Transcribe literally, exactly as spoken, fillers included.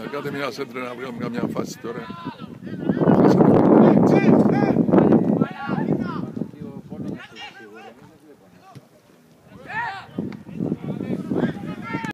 Κάτε μια σέντρα να βγάλουμε καμιά φάση τώρα.